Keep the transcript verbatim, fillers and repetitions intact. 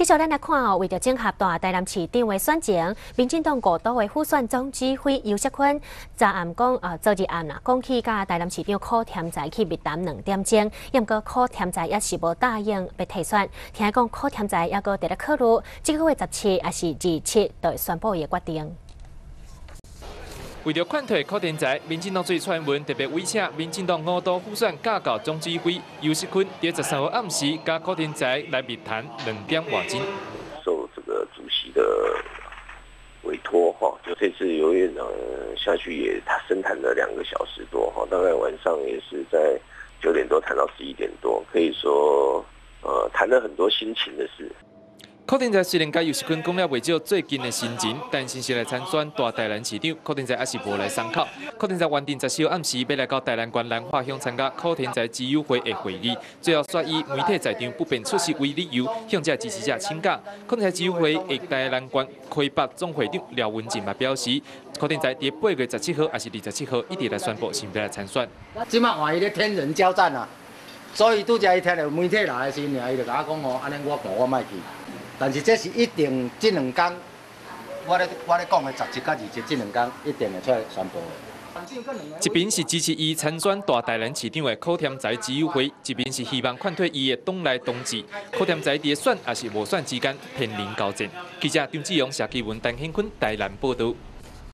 继续咱来看哦，为着整合大台南市长的选情，民进党五都的副选总指挥尤锡坤昨暗讲，呃，昨日暗啦，讲起甲台南市长柯添财去密谈两点钟，也毋过柯添财也是无答应要提选，听讲柯添财也搁伫咧考虑，这个月十七还是二七，就会宣布伊的决定。 为了劝退柯添财，民进党最传闻特别委请民进党五都副选架构总指挥尤锡坤，伫十三号暗时甲柯添财来密谈两点外钟。 受这个主席的委托哈，就这次尤院长下去也他深谈了两个小时多哈，大概晚上也是在九点多谈到十一点多，可以说呃谈了很多心情的事。 柯添财虽然甲尤锡坤讲了袂少最近的行程，但先是来参选大台南市长，柯添财还是无来参考。柯添财原定十四号暗时要来到台南县兰花乡参加柯添财基友会的会议，最后却以媒体在场不便出席为理由，向这支持者请假。柯添财基友会的台南县开北总会长廖文静嘛表示，柯添财伫八月十七号还是二十七号一直来宣布是要来参选。 即马换伊咧天人交战啊，所以拄则伊听到媒体来的时候，伊就甲我讲哦，安尼我我莫去。 但是这是一定，这两天，我咧我咧讲的十七甲二七这两天一定会出来宣布的。 一边是支持伊参选大台南市长的柯添财基友会，一边是希望劝退伊的党内同志。柯添财伫选还是无选之间濒临交战。记者张志勇、谢基文、陈兴坤台南报道。